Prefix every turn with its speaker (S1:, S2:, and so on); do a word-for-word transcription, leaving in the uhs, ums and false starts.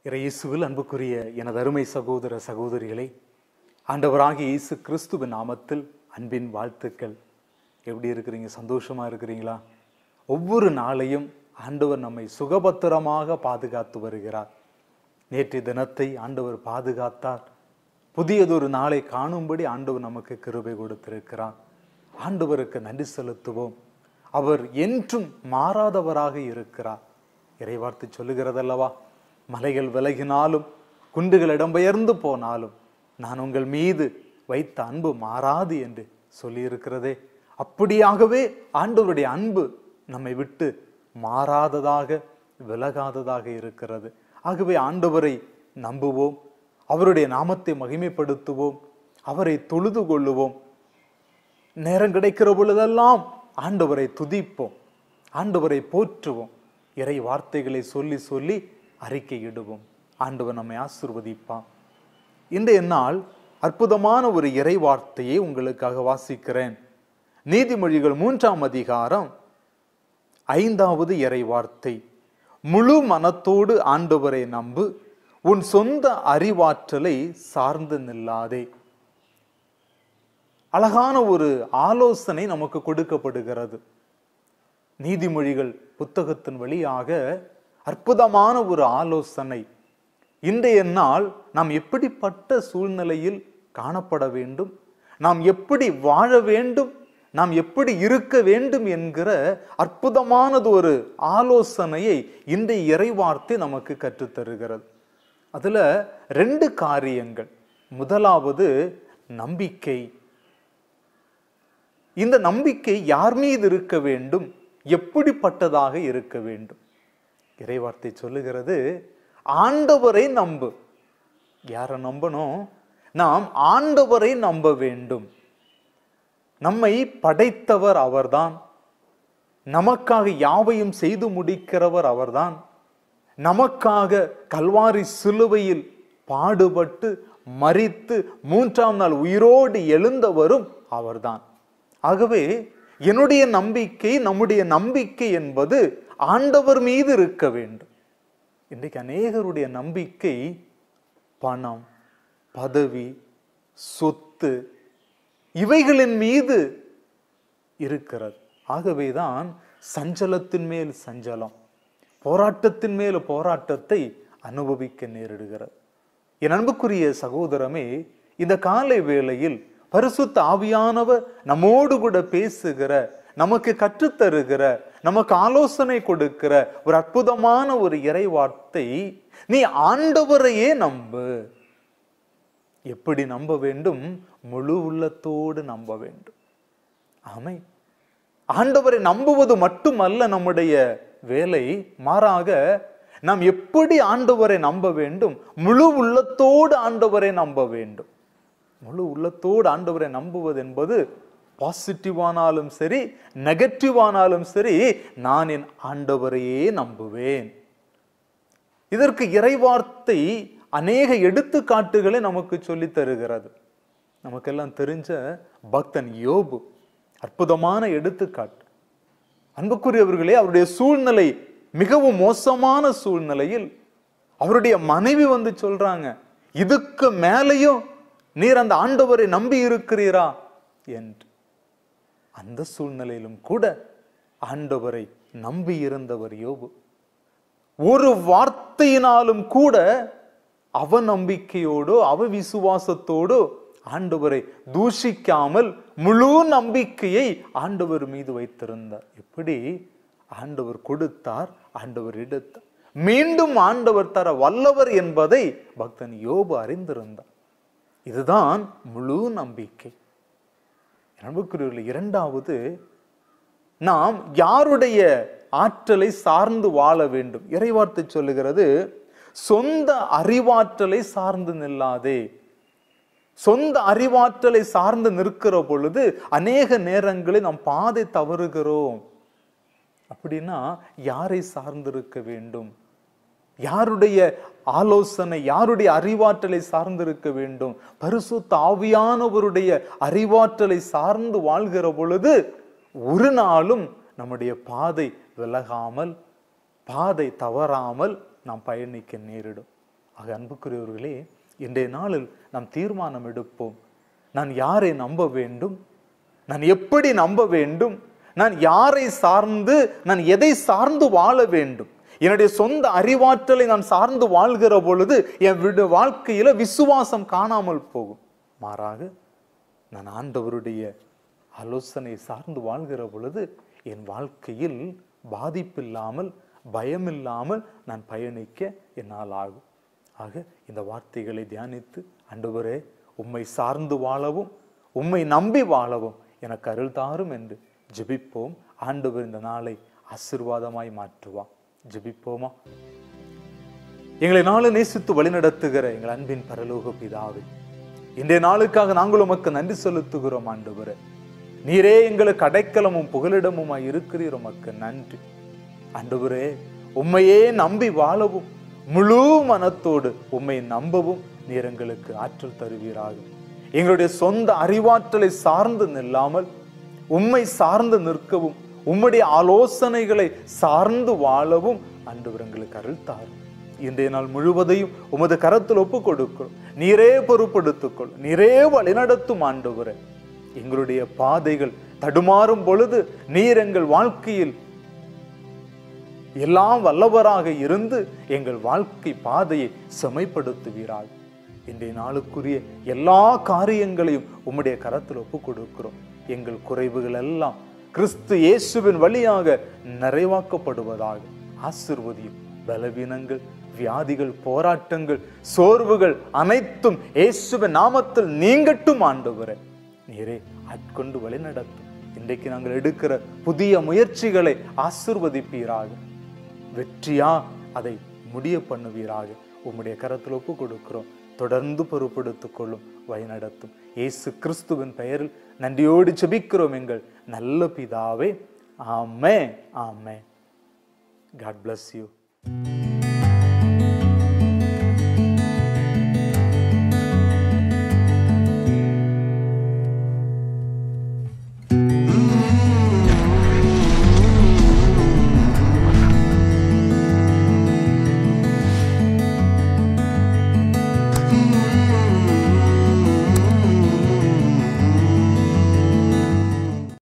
S1: இயேசுவில் அன்புக்குரிய எனது அருமை சகோதர சகோதரிகளை, ஆண்டவராகிய இயேசு கிறிஸ்துவின் நாமத்தில் அன்பின் வாழ்த்துக்கள். எப்படி இருக்கிறீங்க? சந்தோஷமா இருக்கிறீங்களா? ஒவ்வொரு நாளையும் ஆண்டவர் நம்மை சுகபத்திரமாக பாதுகாத்து வருகிறார். நேற்றைய தினத்தை ஆண்டவர் பாதுகாத்தார். புதியதொரு நாளை காணும்படி ஆண்டவர் நமக்கு கிருபை கொடுத்திருக்கிறார். ஆண்டவருக்கு நன்றி செலுத்துவோம். அவர் என்றும் மாறாதவராக இருக்கிறார். இறைவார்த்தை சொல்லுகிறதல்லவா, மலைகள் விலகினாலும் குன்றுகள் இடம்பெயர்ந்து போனாலும் நான் உங்கள் மீது வைத்த அன்பு மாறாது என்று சொல்லியிருக்கிறதே. அப்படியாகவே ஆண்டவருடைய அன்பு நம்மை விட்டு மாறாததாக விலகாததாக இருக்கிறது. ஆகவே ஆண்டவரை நம்புவோம், அவருடைய நாமத்தை மகிமைப்படுத்துவோம், அவரை தொழுது கொள்ளுவோம். நேரம் கிடைக்கிற பொழுதெல்லாம் ஆண்டவரை துதிப்போம், ஆண்டவரை போற்றுவோம், இறை வார்த்தைகளை சொல்லி சொல்லி அறிக்கையிடுவோம். ஆண்டவர் நம்மை ஆசீர்வதிப்பான். இன்றைய நாள் அற்புதமான ஒரு இறை வார்த்தையை உங்களுக்காக வாசிக்கிறேன். நீதிமொழிகள் மூன்றாம் அதிகாரம் ஐந்தாவது இறை வார்த்தை. முழு மனத்தோடு ஆண்டவரை நம்பு, உன் சொந்த அறிவாற்றலை சார்ந்து நில்லாதே. அழகான ஒரு ஆலோசனை நமக்கு கொடுக்கப்படுகிறது. நீதிமொழிகள் புத்தகத்தின் வழியாக அற்புதமான ஒரு ஆலோசனை. இன்றைய நாள் நாம் எப்படிப்பட்ட சூழ்நிலையில் காணப்பட வேண்டும், நாம் எப்படி வாழ வேண்டும், நாம் எப்படி இருக்க வேண்டும் என்கிற அற்புதமானது ஒரு ஆலோசனையை இன்றைய இறைவார்த்தை நமக்கு கற்றுத்தருகிறது. அதுல ரெண்டு காரியங்கள். முதலாவது நம்பிக்கை. இந்த நம்பிக்கை யார் மீது இருக்க வேண்டும், எப்படிப்பட்டதாக இருக்க வேண்டும்? இறைவார்த்தை சொல்லுகிறது, ஆண்டவரை நம்பு. யாரை நம்பணும்? நாம் ஆண்டவரை நம்ப வேண்டும். நம்மை படைத்தவர் அவர்தான், நமக்காக யாவையும் செய்து முடிக்கிறவர் அவர்தான், நமக்காக கல்வாரி சிலுவையில் பாடுபட்டு மரித்து மூன்றாம் நாள் உயிரோடு எழுந்தவரும் அவர்தான். ஆகவே என்னுடைய நம்பிக்கை, நம்முடைய நம்பிக்கை என்பது ஆண்டவர் மீது இருக்க வேண்டும். இன்றைக்கு அநேகருடைய நம்பிக்கை பணம், பதவி, சொத்து இவைகளின் மீது இருக்கிறது. ஆகவேதான் சஞ்சலத்தின் மேல் சஞ்சலம், போராட்டத்தின் மேல் போராட்டத்தை அனுபவிக்க நேரிடுகிறது. என் அன்புக்குரிய சகோதரமே, இந்த காலை வேளையில் பரிசுத்த ஆவியானவர் நம்மோடு கூட பேசுகிற, நமக்கு கற்றுத்தருகிற, நமக்கு ஆலோசனை கொடுக்கிற ஒரு அற்புதமான ஒரு இறை வார்த்தை, நீ ஆண்டவரையே நம்பு. எப்படி நம்ப வேண்டும்? முழு உள்ளத்தோடு நம்ப வேண்டும். ஆமை, ஆண்டவரை நம்புவது மட்டுமல்ல நம்முடைய வேலை. மாறாக நாம் எப்படி ஆண்டவரை நம்ப வேண்டும்? முழு உள்ளத்தோடு ஆண்டவரை நம்ப வேண்டும். முழு உள்ளத்தோடு ஆண்டவரை நம்புவது என்பது பாசிட்டிவானாலும் சரி, நெகட்டிவானாலும் சரி, நான் என் ஆண்டவரையே நம்புவேன். இதற்கு இறைவார்த்தை அநேக எடுத்துக்காட்டுகளை நமக்கு சொல்லி தருகிறது. நமக்கெல்லாம் தெரிஞ்ச பக்தன் யோபு அற்புதமான எடுத்துக்காட்டு. அன்புக்குரியவர்களே, அவருடைய சூழ்நிலை மிகவும் மோசமான சூழ்நிலையில் அவருடைய மனைவி வந்து சொல்றாங்க, இதுக்கு மேலையும் நீர் அந்த ஆண்டவரை நம்பி இருக்கிறீரா என்று. அந்த சூழ்நிலையிலும் கூட ஆண்டவரை நம்பி இருந்தவர் யோபு. ஒரு வார்த்தையினாலும் கூட அவ நம்பிக்கையோடு அவ விசுவாசத்தோடு ஆண்டவரை தூஷிக்காமல் முழு நம்பிக்கையை ஆண்டவர் மீது வைத்திருந்தார். எப்படி? ஆண்டவர் கொடுத்தார், ஆண்டவர் எடுத்தார். மீண்டும் ஆண்டவர் தர வல்லவர் என்பதை பக்தன் யோபு அறிந்திருந்தார். இதுதான் முழு நம்பிக்கை. அன்புக்குரியவர்களே, இரண்டாவது, நாம் யாருடைய ஆற்றலை சார்ந்து வாழ வேண்டும்? இறைவார்த்தை சொல்லுகிறது, சொந்த அறிவாற்றலை சார்ந்து நில்லாதே. சொந்த அறிவாற்றலை சார்ந்து நிற்கிற பொழுது அநேக நேரங்களில் நாம் பாதை தவறுகிறோம். அப்படின்னா யாரை சார்ந்திருக்க வேண்டும்? யாருடைய ஆலோசனை, யாருடைய அறிவாற்றலை சார்ந்திருக்க வேண்டும்? பரிசுத்த ஆவியானவருடைய அறிவாற்றலை சார்ந்து வாழ்கிற பொழுது ஒரு நாளும் நம்முடைய பாதை விலகாமல், பாதை தவறாமல் நாம் பயணிக்க நேரிடும். ஆக அன்புக்குரியவர்களே, இன்றைய நாளில் நாம் தீர்மானம் எடுப்போம். நான் யாரை நம்ப வேண்டும்? நான் எப்படி நம்ப வேண்டும்? நான் யாரை சார்ந்து, நான் எதை சார்ந்து வாழ வேண்டும்? என்னுடைய சொந்த அறிவாற்றலை நான் சார்ந்து வாழ்கிற பொழுது என் வாழ்க்கையில விசுவாசம் காணாமல் போகும். மாறாக நான் ஆண்டவருடைய ஆலோசனை சார்ந்து வாழ்கிற பொழுது என் வாழ்க்கையில் பாதிப்பில்லாமல், பயமில்லாமல் நான் பயணிக்க என்னால் ஆகும். ஆக இந்த வார்த்தைகளை தியானித்து, ஆண்டவரே உம்மை சார்ந்து வாழவும், உம்மை நம்பி வாழவும் எனக்கு அருள் தாரும் என்று ஜெபிப்போம். ஆண்டவர் இந்த நாளை ஆசீர்வாதமாய் மாற்றுவார். ஜெபிப்போமா? எங்களை நாளை நேசித்து வழிநடத்துகிற எங்கள் அன்பின் பரலோக பிதாவே, இன்றைய நாளுக்காக நாங்கள் உமக்கு நன்றி செலுத்துகிறோம். ஆண்டவரே, நீரே எங்களுக்கு அடைக்கலமும் புகலிடமுமாய் இருக்கிறீர். உமக்கு நன்றி. ஆண்டவரே, உம்மையே நம்பி வாழவும், முழு மனத்தோடு உம்மை நம்பவும் நீர் எங்களுக்கு ஆற்றல் தருவீராக. எங்களுடைய சொந்த அறிவாற்றலை சார்ந்து நில்லாமல் உம்மை சார்ந்து நிற்கவும், உம்முடைய ஆலோசனைகளை சார்ந்து வாழவும் ஆண்டவர் எங்களுக்கு அருள் தாரும். இன்றைய நாள் முழுவதையும் உமது கரத்தில் ஒப்பு கொடுக்கிறோம். நீரே பொறுப்படுத்திக்கொள், நீரே வழிநடத்தும். ஆண்டவரே, எங்களுடைய பாதைகள் தடுமாறும் பொழுது நீர் எங்கள் வாழ்க்கையில் எல்லாம் வல்லவராக இருந்து எங்கள் வாழ்க்கை பாதையை செமைப்படுத்துவீராக. இன்றைய நாளுக்குரிய எல்லா காரியங்களையும் உம்முடைய கரத்தில் ஒப்பு கொடுக்கிறோம். எங்கள் குறைவுகள் எல்லாம் கிறிஸ்து இயேசுவின் வழியாக நிறைவாக்கப்படுவதாக. ஆசீர்வதியும். பலவீனங்கள், வியாதிகள், போராட்டங்கள், சோர்வுகள் அனைத்தும் இயேசுவின் நாமத்தில் நீங்கட்டும். ஆண்டவரே, நீரே ஆட்கொண்டு வழி நடத்தும். இன்றைக்கு நாங்கள் எடுக்கிற புதிய முயற்சிகளை ஆசீர்வதிப்பீராக. வெற்றியா அதை முடிய பண்ணுவீராக. உம்முடைய கரத்தில் ஒப்பு கொடுக்கிறோம். தொடர்ந்து பொறுப்படுத்திக் கொள்ளும், வழிநடத்தும். இயேசு கிறிஸ்துவின் பெயரில் நன்றியோடு ஜெபிக்கிறோம் எங்கள் நல்ல பிதாவே. ஆமென், ஆமென். God bless you.